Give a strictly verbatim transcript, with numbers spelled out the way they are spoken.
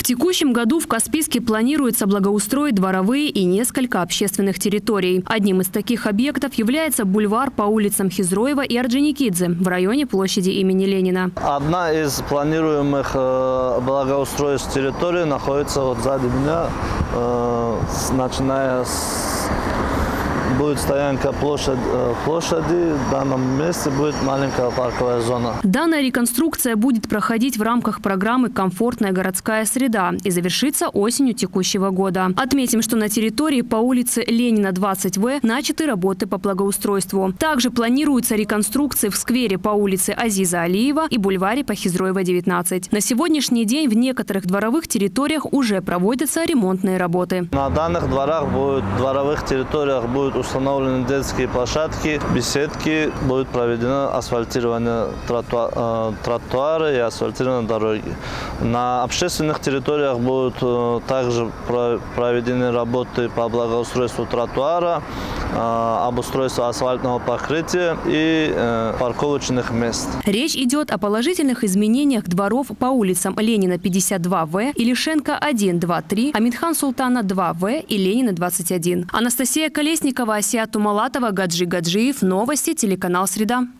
текущем году в Каспийске планируется благоустроить дворовые и несколько общественных территорий. Одним из таких объектов является бульвар по улицам Хизроева и Орджоникидзе в районе площади имени Ленина. Одна из планируемых благоустройств территорий находится вот сзади меня, начиная с... Будет стоянка площади, площади, в данном месте будет маленькая парковая зона. Данная реконструкция будет проходить в рамках программы «Комфортная городская среда» и завершится осенью текущего года. Отметим, что на территории по улице Ленина, двадцать вэ начаты работы по благоустройству. Также планируются реконструкции в сквере по улице Азиза Алиева и бульваре по Хизроева, девятнадцать. На сегодняшний день в некоторых дворовых территориях уже проводятся ремонтные работы. На данных дворах будет, дворовых территориях будут установлены детские площадки, беседки, будет проведено асфальтирование тротуа, тротуары и асфальтирование дороги. На общественных территориях будут также проведены работы по благоустройству тротуара, обустройству асфальтного покрытия и парковочных мест. Речь идет о положительных изменениях дворов по улицам Ленина, пятьдесят два вэ, Илишенко один, два, три, Амитхан Султана два вэ и Ленина, двадцать один. Анастасия Колесникова, Асия Тумалатова, Гаджи Гаджиев. Новости, телеканал «Среда».